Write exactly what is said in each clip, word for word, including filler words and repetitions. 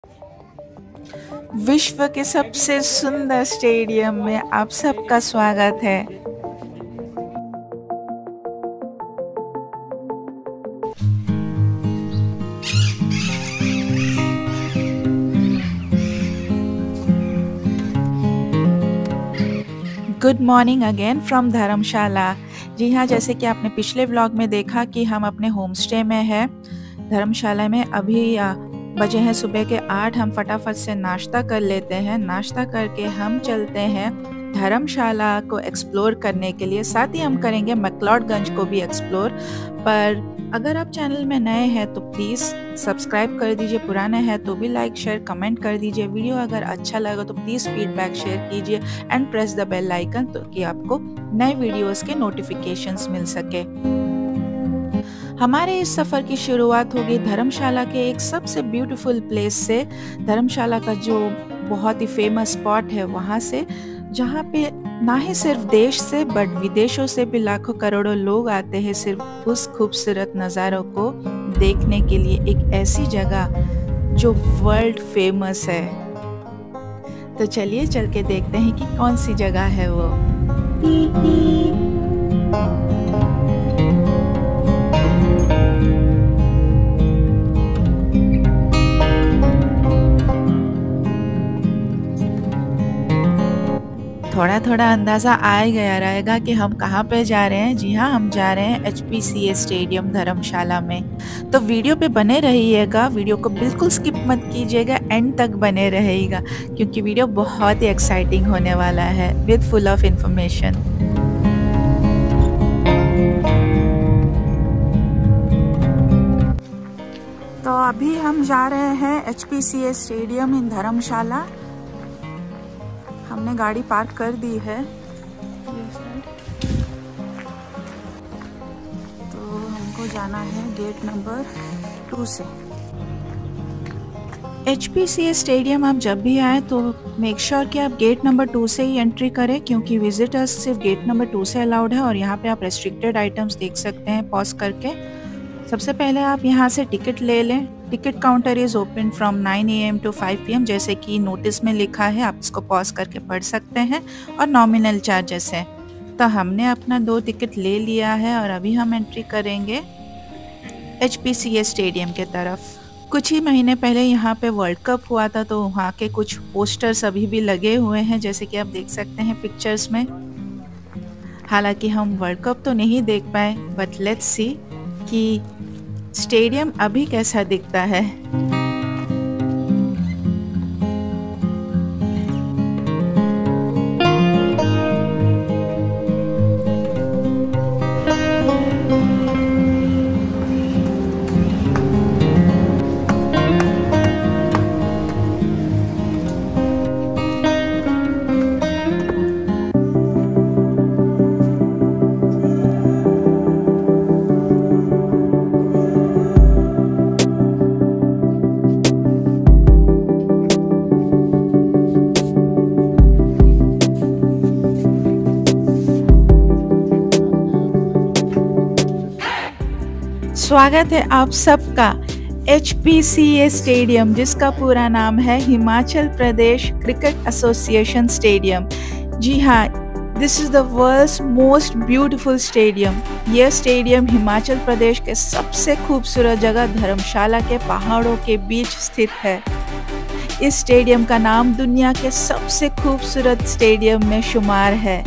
विश्व के सबसे सुंदर स्टेडियम में आप सबका स्वागत है। Good morning again from Dharamshala. जी हाँ, जैसे कि आपने पिछले व्लॉग में देखा कि हम अपने होम स्टे में है धर्मशाला में। अभी बजे हैं सुबह के आठ। हम फटाफट से नाश्ता कर लेते हैं। नाश्ता करके हम चलते हैं धर्मशाला को एक्सप्लोर करने के लिए। साथ ही हम करेंगे मैक्लोडगंज को भी एक्सप्लोर। पर अगर आप चैनल में नए हैं तो प्लीज़ सब्सक्राइब कर दीजिए, पुराने हैं तो भी लाइक शेयर कमेंट कर दीजिए। वीडियो अगर अच्छा लगा तो प्लीज़ फीडबैक शेयर कीजिए and press the bell icon तो कि आपको नए वीडियोस के नोटिफिकेशंस मिल सके। हमारे इस सफ़र की शुरुआत होगी धर्मशाला के एक सबसे ब्यूटीफुल प्लेस से। धर्मशाला का जो बहुत ही फेमस स्पॉट है वहाँ से, जहाँ पे ना ही सिर्फ देश से बट विदेशों से भी लाखों करोड़ों लोग आते हैं सिर्फ उस खूबसूरत नज़ारों को देखने के लिए। एक ऐसी जगह जो वर्ल्ड फेमस है। तो चलिए चल के देखते हैं कि कौन सी जगह है वो। थोड़ा थोड़ा अंदाज़ा आ ही गया रहेगा कि हम कहाँ पे जा रहे हैं। जी हाँ, हम जा रहे हैं H P C A stadium Dharamshala में। तो वीडियो पे बने रहिएगा, वीडियो को बिल्कुल स्किप मत कीजिएगा, एंड तक बने रहिएगा क्योंकि वीडियो बहुत ही एक्साइटिंग होने वाला है विद फुल ऑफ इंफॉर्मेशन। तो अभी हम जा रहे हैं H P C A stadium in Dharamshala. हमने गाड़ी पार्क कर दी है तो हमको जाना है गेट नंबर टू से। H P C A stadium आप जब भी आए तो मेक श्योर कि आप गेट नंबर टू से ही एंट्री करें क्योंकि विजिटर्स सिर्फ गेट नंबर टू से अलाउड है। और यहाँ पे आप रेस्ट्रिक्टेड आइटम्स देख सकते हैं पॉज करके। सबसे पहले आप यहाँ से टिकट ले लें। Ticket counter is open from nine A M to five P M जैसे कि नोटिस में लिखा है। आप इसको पॉज करके पढ़ सकते हैं। और नॉमिनल चार्जेस है। तो हमने अपना दो टिकट ले लिया है और अभी हम एंट्री करेंगे H P C A stadium के तरफ। कुछ ही महीने पहले यहाँ पे वर्ल्ड कप हुआ था तो वहाँ के कुछ पोस्टर्स अभी भी लगे हुए हैं जैसे कि आप देख सकते हैं पिक्चर्स में। हालांकि हम वर्ल्ड कप तो नहीं देख पाए बट लेट्स सी कि स्टेडियम अभी कैसा दिखता है। स्वागत है आप सबका H P C A stadium, जिसका पूरा नाम है Himachal Pradesh cricket association stadium. जी हाँ, this is the world's most beautiful stadium. यह स्टेडियम हिमाचल प्रदेश के सबसे खूबसूरत जगह धर्मशाला के पहाड़ों के बीच स्थित है। इस स्टेडियम का नाम दुनिया के सबसे खूबसूरत स्टेडियम में शुमार है।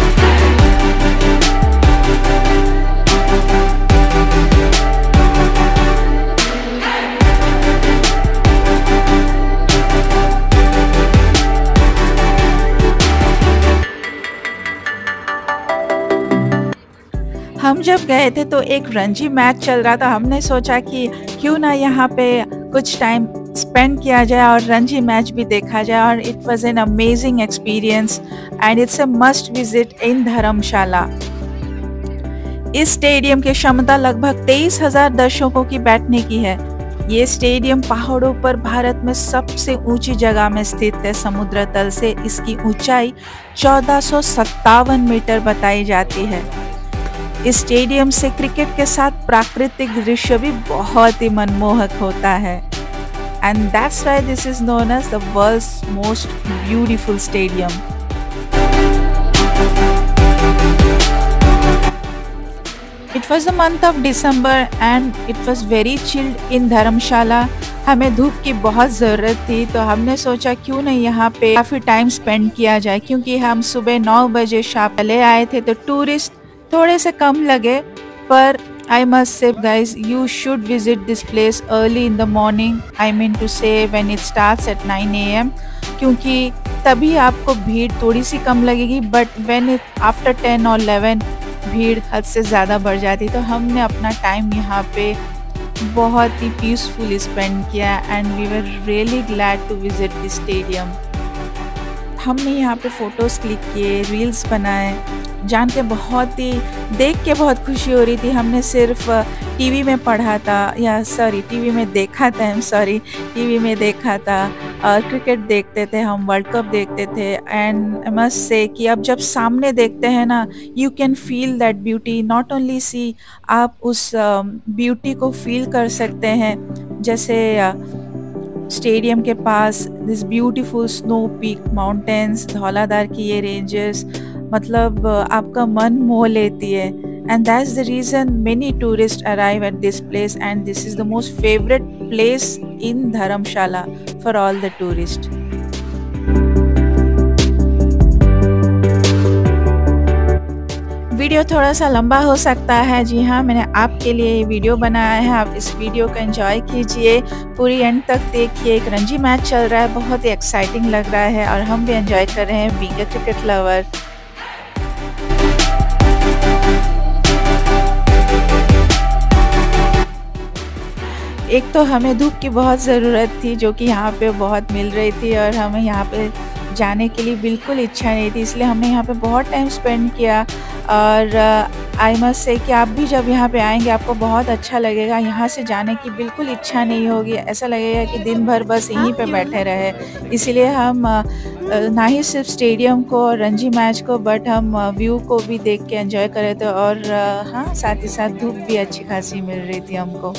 हम जब गए थे तो एक रणजी मैच चल रहा था। हमने सोचा कि क्यों ना यहाँ पे कुछ टाइम स्पेंड किया जाए और रणजी मैच भी देखा जाए। और it was an amazing experience and it's a must visit in Dharamshala. इस स्टेडियम की क्षमता लगभग तेईस हजार दर्शकों की बैठने की है। ये स्टेडियम पहाड़ों पर भारत में सबसे ऊंची जगह में स्थित है। समुद्र तल से इसकी ऊंचाई चौदह सौ सत्तावन मीटर बताई जाती है। इस स्टेडियम से क्रिकेट के साथ प्राकृतिक दृश्य भी बहुत ही मनमोहक होता है। and that's why this is known as the world's most beautiful stadium. It was the month of December and it was very chilled in धर्मशाला. हमें धूप की बहुत ज़रूरत थी तो हमने सोचा क्यों नहीं यहाँ पे काफ़ी टाइम स्पेंड किया जाए, क्योंकि हम सुबह नौ बजे शाम पहले आए थे तो टूरिस्ट थोड़े से कम लगे. पर I must say guys, you should visit this place early in the morning. I mean to say when it starts at nine A M क्योंकि तभी आपको भीड़ थोड़ी सी कम लगेगी. But when it after ten or eleven भीड़ हद से ज़्यादा बढ़ जाती. तो हमने अपना टाइम यहाँ पे बहुत ही पीसफुल स्पेंड किया and we were really glad to visit this stadium. हमने यहाँ पे फ़ोटोज़ क्लिक किए, रील्स बनाए, जान के बहुत ही देख के बहुत खुशी हो रही थी. हमने सिर्फ टीवी में पढ़ा था या सॉरी टीवी में देखा था आई एम सॉरी टीवी में देखा था और क्रिकेट देखते थे हम, वर्ल्ड कप देखते थे. एंड आई मस्ट से कि अब जब सामने देखते हैं ना, you can feel that beauty. Not only see, आप उस ब्यूटी को फील कर सकते हैं. जैसे स्टेडियम के पास this beautiful snow peak mountains, Dhauladhar की ये रेंजेस, मतलब आपका मन मोह लेती है. And that's the reason many tourists arrive at this place, and this is the most favorite place in Dharamshala for all the tourists. Video थोड़ा सा लंबा हो सकता है, जी हाँ, मैंने आपके लिए ये वीडियो बनाया है. आप इस वीडियो को एंजॉय कीजिए, पूरी एंड तक देखिए. एक रणजी मैच चल रहा है, बहुत ही एक्साइटिंग लग रहा है और हम भी एंजॉय कर रहे हैं बीइंग अ क्रिकेट लवर. एक तो हमें धूप की बहुत ज़रूरत थी जो कि यहाँ पे बहुत मिल रही थी और हमें यहाँ पे जाने के लिए बिल्कुल इच्छा नहीं थी, इसलिए हमने यहाँ पे बहुत टाइम स्पेंड किया. और आई मस्ट से कि आप भी जब यहाँ पे आएंगे आपको बहुत अच्छा लगेगा. यहाँ से जाने की बिल्कुल इच्छा नहीं होगी, ऐसा लगेगा कि दिन भर बस यहीं पे बैठे रहे. इसीलिए हम ना ही सिर्फ स्टेडियम को और रणजी मैच को बट हम व्यू को भी देख के एंजॉय कर रहे थे. और हाँ, साथ ही साथ धूप भी अच्छी खासी मिल रही थी हमको.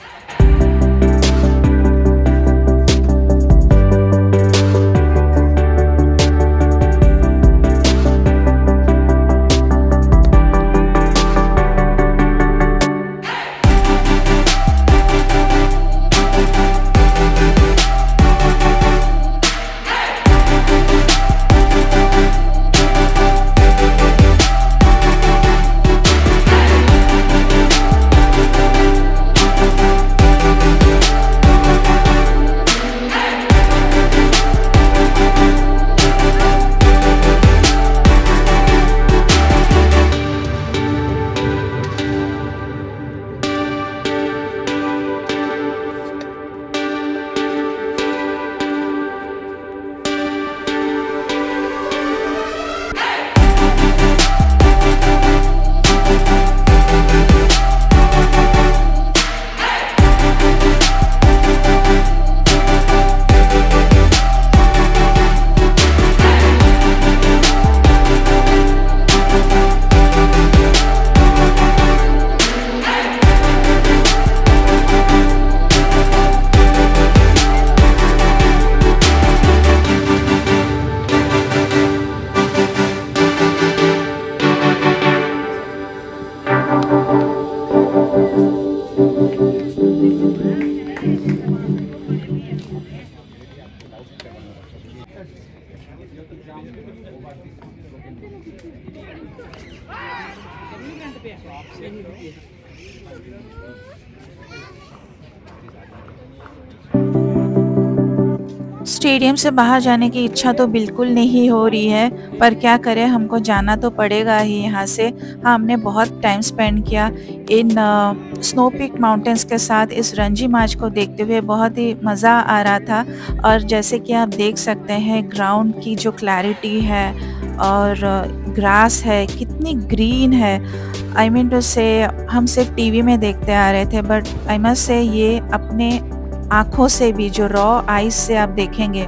स्टेडियम से बाहर जाने की इच्छा तो बिल्कुल नहीं हो रही है, पर क्या करें, हमको जाना तो पड़ेगा ही यहाँ से. हाँ, हमने बहुत टाइम स्पेंड किया इन स्नो पीक माउंटेन्स के साथ. इस रणजी मैच को देखते हुए बहुत ही मज़ा आ रहा था. और जैसे कि आप देख सकते हैं ग्राउंड की जो क्लैरिटी है और ग्रास है कितनी ग्रीन है. आई मीन टू से हम सिर्फ टीवी में देखते आ रहे थे, बट आई मस्ट से ये अपने आँखों से भी, जो रॉ आइज से आप देखेंगे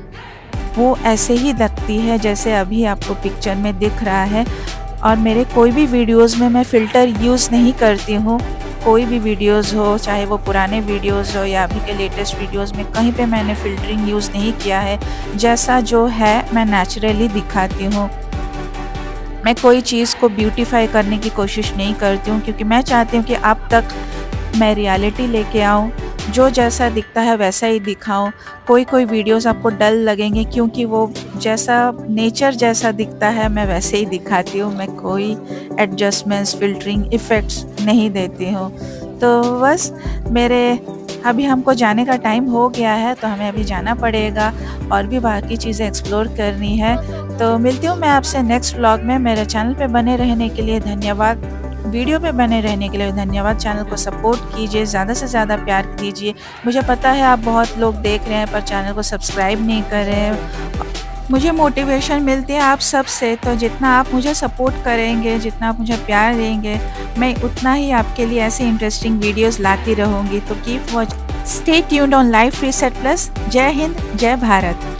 वो ऐसे ही लगती है जैसे अभी आपको पिक्चर में दिख रहा है. और मेरे कोई भी वीडियोस में मैं फ़िल्टर यूज़ नहीं करती हूँ, कोई भी वीडियोस हो, चाहे वो पुराने वीडियोस हो या अभी के लेटेस्ट वीडियोस में, कहीं पे मैंने फ़िल्टरिंग यूज़ नहीं किया है। जैसा जो है मैं नेचुरली दिखाती हूँ। मैं कोई चीज़ को ब्यूटीफाई करने की कोशिश नहीं करती हूँ, क्योंकि मैं चाहती हूँ कि आप तक मैं रियलिटी लेके आऊँ, जो जैसा दिखता है वैसा ही दिखाऊँ। कोई कोई वीडियोस आपको डल लगेंगे, क्योंकि वो जैसा नेचर जैसा दिखता है मैं वैसे ही दिखाती हूँ। मैं कोई एडजस्टमेंट्स, फ़िल्टरिंग, इफ़ेक्ट्स नहीं देती हूँ। तो बस मेरे अभी हमको जाने का टाइम हो गया है, तो हमें अभी जाना पड़ेगा और भी बाकी चीज़ें एक्सप्लोर करनी है। तो मिलती हूँ मैं आपसे नेक्स्ट व्लॉग में। मेरे चैनल पे बने रहने के लिए धन्यवाद। वीडियो पे बने रहने के लिए धन्यवाद। चैनल को सपोर्ट कीजिए, ज़्यादा से ज़्यादा प्यार दीजिए। मुझे पता है आप बहुत लोग देख रहे हैं पर चैनल को सब्सक्राइब नहीं कर रहे हैं। मुझे मोटिवेशन मिलती है आप सब से, तो जितना आप मुझे सपोर्ट करेंगे, जितना आप मुझे प्यार देंगे, मैं उतना ही आपके लिए ऐसे इंटरेस्टिंग वीडियोस लाती रहूँगी। तो keep watch, stay tuned on life reset plus. जय हिंद, जय भारत।